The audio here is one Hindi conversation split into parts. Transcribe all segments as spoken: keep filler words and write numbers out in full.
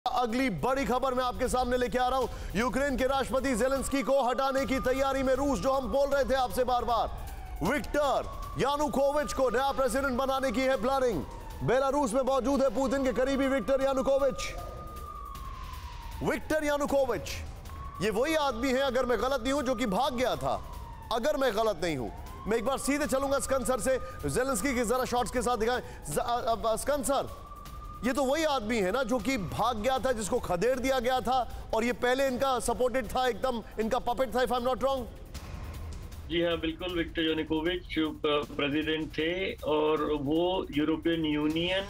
अगली बड़ी खबर मैं आपके सामने लेके आ रहा हूं। यूक्रेन के राष्ट्रपति ज़ेलेंस्की को हटाने की तैयारी में रूस, जो हम बोल रहे थे आपसे बार बार। विक्टर यानुकोविच को नया प्रेसिडेंट बनाने की है प्लानिंग। बेलारूस में मौजूद है पुतिन के करीबी विक्टर यानुकोविच। विक्टर यानुकोविच ये वही आदमी है, अगर मैं गलत नहीं हूं, जो कि भाग गया था। अगर मैं गलत नहीं हूं, मैं एक बार सीधे चलूंगा स्कन सर से। ज़ेलेंस्की के जरा शॉट्स के साथ दिखाएं। स्कन सर, ये तो वही आदमी है ना जो कि भाग गया था, जिसको खदेड़ दिया गया था, और ये पहले इनका सपोर्टेड था, एकदम इनका पपेट था, if I am not wrong. जी हाँ, बिल्कुल। विक्टर यानुकोविच प्रेसिडेंट थे और वो यूरोपियन यूनियन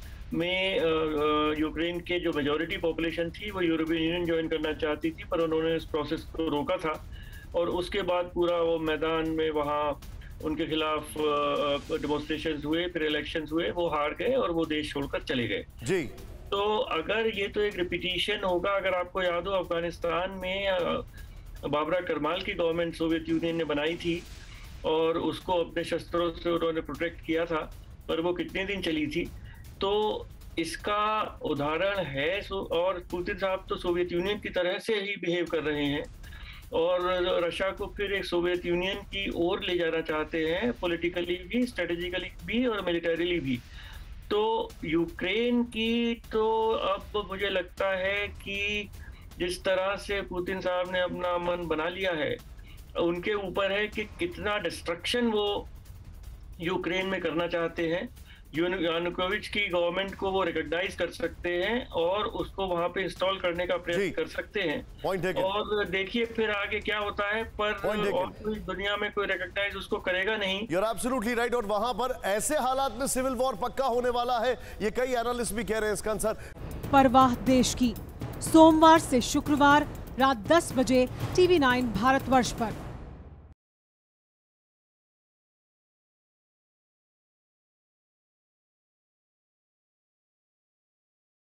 में यूक्रेन के जो मेजॉरिटी पॉपुलेशन थी वो यूरोपियन यूनियन ज्वाइन करना चाहती थी, पर उन्होंने इस प्रोसेस को रोका था। और उसके बाद पूरा वो मैदान में वहाँ उनके खिलाफ डेमोन्स्ट्रेशंस हुए, फिर इलेक्शंस हुए, वो हार गए और वो देश छोड़कर चले गए। जी। तो अगर ये तो एक रिपीटिशन होगा, अगर आपको याद हो अफगानिस्तान में बाबरा करमाल की गवर्नमेंट सोवियत यूनियन ने बनाई थी और उसको अपने शस्त्रों से उन्होंने प्रोटेक्ट किया था, पर वो कितने दिन चली थी। तो इसका उदाहरण है। और पुतिन साहब तो सोवियत यूनियन की तरह से ही बिहेव कर रहे हैं और रशिया को फिर एक सोवियत यूनियन की ओर ले जाना चाहते हैं, पॉलिटिकली भी, स्ट्रेटेजिकली भी और मिलिटरीली भी। तो यूक्रेन की तो अब मुझे लगता है कि जिस तरह से पुतिन साहब ने अपना मन बना लिया है, उनके ऊपर है कि कितना डिस्ट्रक्शन वो यूक्रेन में करना चाहते हैं। यानुकोविच की गवर्नमेंट को वो रिकॉग्नाइज कर सकते हैं और उसको वहां पे इंस्टॉल करने का प्रयास कर सकते हैं। और देखिए फिर आगे क्या होता है, पर और कोई दुनिया में कोई रिकॉग्नाइज उसको करेगा नहीं। You're absolutely right। और वहां पर ऐसे हालात में सिविल वॉर पक्का होने वाला है, ये कई एनालिस्ट भी कह रहे हैं। स्कन सर, परवाह देश की, सोमवार से शुक्रवार रात दस बजे टीवी नाइन भारतवर्ष पर।